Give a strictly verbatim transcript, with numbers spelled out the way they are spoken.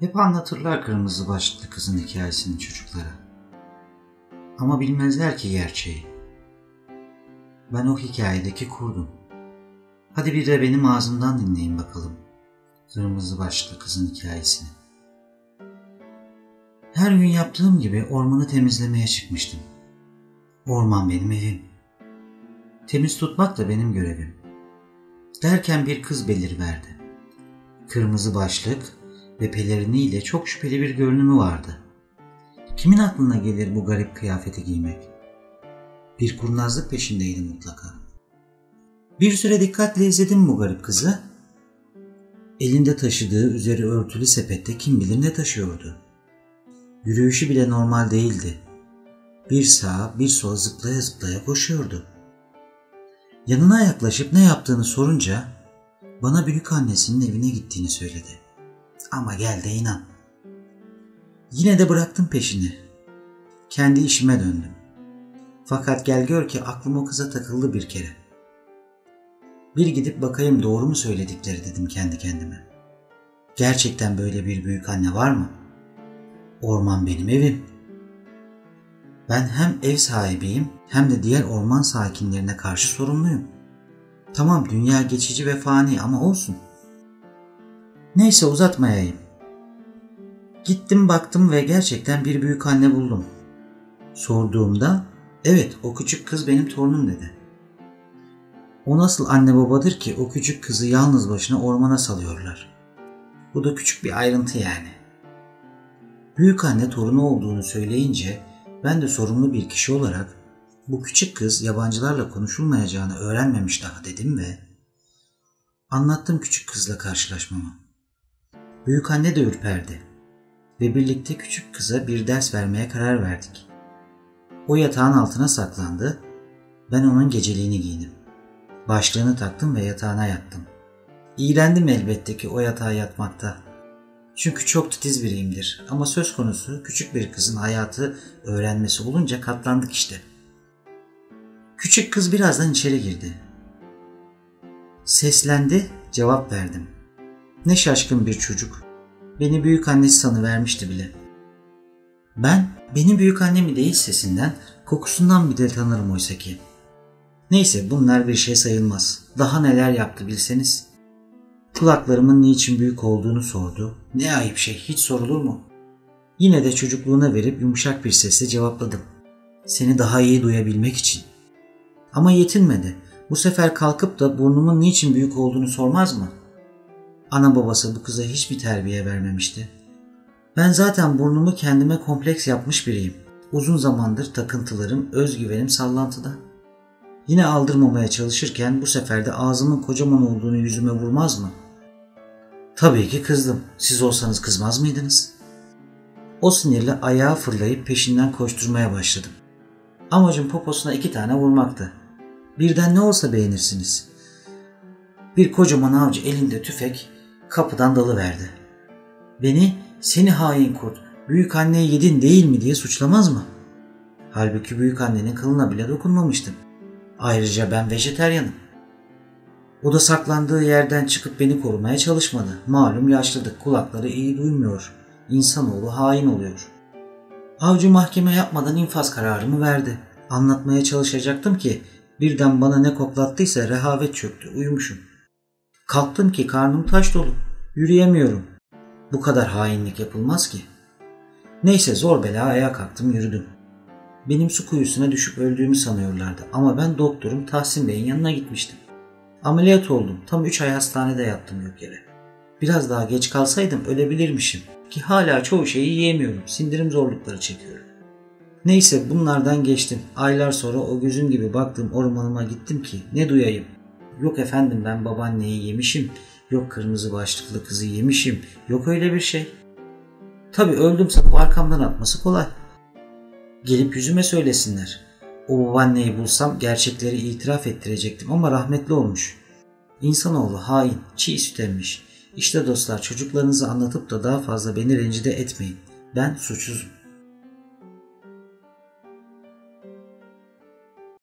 Hep anlatırlar kırmızı başlıklı kızın hikayesini çocuklara. Ama bilmezler ki gerçeği. Ben o hikayedeki kurdum. Hadi bir de benim ağzımdan dinleyin bakalım kırmızı başlıklı kızın hikayesini. Her gün yaptığım gibi ormanı temizlemeye çıkmıştım. Orman benim evim. Temiz tutmak da benim görevim. Derken bir kız beliriverdi. Kırmızı başlık ve peleriniyle çok şüpheli bir görünümü vardı. Kimin aklına gelir bu garip kıyafeti giymek? Bir kurnazlık peşindeydi mutlaka. Bir süre dikkatle izledim bu garip kızı. Elinde taşıdığı üzeri örtülü sepette kim bilir ne taşıyordu. Yürüyüşü bile normal değildi. Bir sağa bir sola zıplaya zıplaya koşuyordu. Yanına yaklaşıp ne yaptığını sorunca bana büyük annesinin evine gittiğini söyledi. Ama gel de inan. Yine de bıraktım peşini. Kendi işime döndüm. Fakat gel gör ki aklım o kıza takıldı bir kere. Bir gidip bakayım doğru mu söyledikleri dedim kendi kendime. Gerçekten böyle bir büyük anne var mı? Orman benim evim. Ben hem ev sahibiyim hem de diğer orman sakinlerine karşı sorumluyum. Tamam, dünya geçici ve fani ama olsun. Neyse, uzatmayayım. Gittim baktım ve gerçekten bir büyük anne buldum. Sorduğumda evet, o küçük kız benim torunum dedi. O nasıl anne babadır ki o küçük kızı yalnız başına ormana salıyorlar. Bu da küçük bir ayrıntı yani. Büyük anne torunu olduğunu söyleyince ben de sorumlu bir kişi olarak bu küçük kız yabancılarla konuşulmayacağını öğrenmemiş daha dedim ve anlattım küçük kızla karşılaşmamı. Büyük anne de ürperdi ve birlikte küçük kıza bir ders vermeye karar verdik. O yatağın altına saklandı, ben onun geceliğini giydim. Başlığını taktım ve yatağına yattım. İğrendim elbette ki o yatağa yatmakta. Çünkü çok titiz biriyimdir ama söz konusu küçük bir kızın hayatı öğrenmesi olunca katlandık işte. Küçük kız birazdan içeri girdi. Seslendi, cevap verdim. Ne şaşkın bir çocuk. Beni büyük annesi sanıvermişti bile. Ben, benim büyük annemi değil sesinden, kokusundan bile tanırım oysa ki. Neyse, bunlar bir şey sayılmaz. Daha neler yaptı bilseniz. Kulaklarımın niçin büyük olduğunu sordu. Ne ayıp şey, hiç sorulur mu? Yine de çocukluğuna verip yumuşak bir sesle cevapladım. Seni daha iyi duyabilmek için. Ama yetinmedi. Bu sefer kalkıp da burnumun niçin büyük olduğunu sormaz mı? Ana babası bu kıza hiçbir terbiye vermemişti. Ben zaten burnumu kendime kompleks yapmış biriyim. Uzun zamandır takıntılarım, özgüvenim sallantıda. Yine aldırmamaya çalışırken bu sefer de ağzımın kocaman olduğunu yüzüme vurmaz mı? Tabii ki kızdım. Siz olsanız kızmaz mıydınız? O sinirle ayağa fırlayıp peşinden koşturmaya başladım. Amacım poposuna iki tane vurmaktı. Birden ne olsa beğenirsiniz. Bir kocaman avcı elinde tüfek kapıdan dalıverdi. Beni seni hain kurt, büyük anneyi yedin değil mi diye suçlamaz mı? Halbuki büyük annenin kılına bile dokunmamıştım. Ayrıca ben vejeteryanım. O da saklandığı yerden çıkıp beni korumaya çalışmadı. Malum yaşlıdık, kulakları iyi duymuyor. İnsanoğlu hain oluyor. Avcı mahkeme yapmadan infaz kararımı verdi. Anlatmaya çalışacaktım ki birden bana ne koklattıysa rehavet çöktü, uyumuşum. Kalktım ki karnım taş dolu, yürüyemiyorum. Bu kadar hainlik yapılmaz ki. Neyse, zor bela ayağa kalktım, yürüdüm. Benim su kuyusuna düşüp öldüğümü sanıyorlardı ama ben doktorum Tahsin Bey'in yanına gitmiştim. Ameliyat oldum, tam üç ay hastanede yattım yok yere. Biraz daha geç kalsaydım ölebilirmişim ki hala çoğu şeyi yiyemiyorum, sindirim zorlukları çekiyorum. Neyse, bunlardan geçtim. Aylar sonra o gözüm gibi baktığım ormanıma gittim ki ne duyayım. Yok efendim, ben babaanneyi yemişim, yok kırmızı başlıklı kızı yemişim, yok öyle bir şey. Tabii öldüm sanıp arkamdan atması kolay. Gelip yüzüme söylesinler. O babaanneyi bulsam gerçekleri itiraf ettirecektim ama rahmetli olmuş. İnsanoğlu hain, çiğ süt emmiş. İşte dostlar, çocuklarınızı anlatıp da daha fazla beni rencide etmeyin. Ben suçsuzum.